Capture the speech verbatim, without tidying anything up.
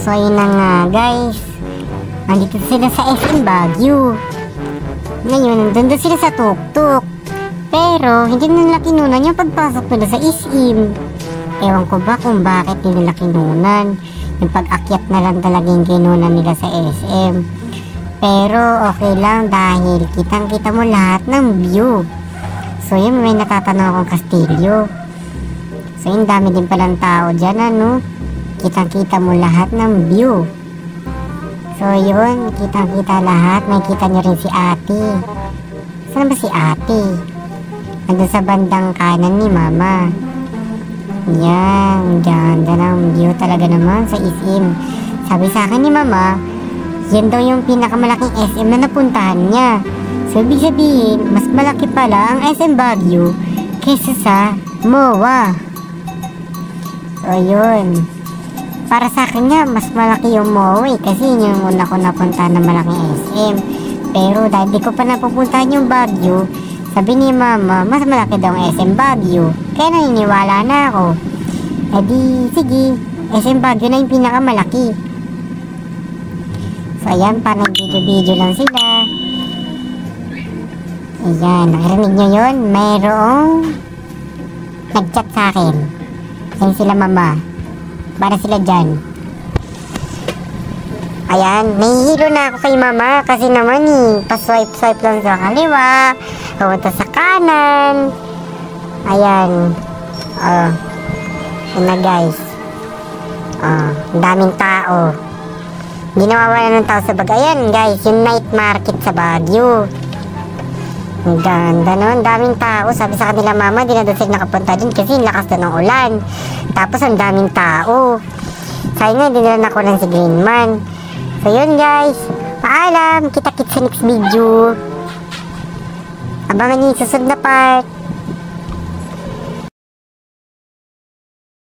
So ayun na nga guys, andito sila sa S M Baguio. Ngayon, nandun doon sila sa tuktok. Pero hindi nila kinunan yung pagpasok nila sa S M. Ewan ko ba kung bakit hindi nila kinunan. Yung pag-akyat na lang talaga yung kinunan nila sa S M. Pero okay lang dahil kitang kita mo lahat ng view. So yun, may natatanaw akong kastilyo. So yun, dami din palang tao dyan, ano. Kitang kita mo lahat ng view. So yun, kitang kita lahat. May kita nyo rin si ate. Saan ba si ate? Nandun sa bandang kanan ni mama. Yan, ganda ng view talaga naman sa S M. Sabi sa akin ni mama, yan daw yung pinakamalaking S M na napuntahan niya. So ibig sabihin, mas malaki pala ang S M Baguio kaysa sa M O A. So yun, para sa akin nga, mas malaki yung M O A eh, kasi yun yung una ko napuntahan na malaking S M. Pero dahil di ko pa napupuntahan yung Baguio, sabi ni mama, mas malaki daw ang S M Baguio. Kaya naniniwala na ako. E di, sige, S M Baguio na yung pinakamalaki. So ayan, parang video-video lang sila. Ayan, nakarinig nyo yun? Mayroong nag-chat sa akin. Ayan sila mama. Para sila dyan. Ayan, nahihilo na ako kay mama kasi naman eh, pa-swipe-swipe lang sa kaliwa, pumunta sa kanan. Ayan. Oh. Ayan na guys. Oh, ang daming tao. Hindi nawawala ng tao sa Baguio. Ayan guys, yung night market sa Baguio. Ang ganda no, ang daming tao. Sabi sa kanila mama, di na doon sila nakapunta dun kasi lakas na ng ulan. Tapos ang daming tao. Sayang nga, hindi nila nakunan si Greenman. So yun guys, paalam, kita-kits sa next video. Abangan niyo yung susunod na part.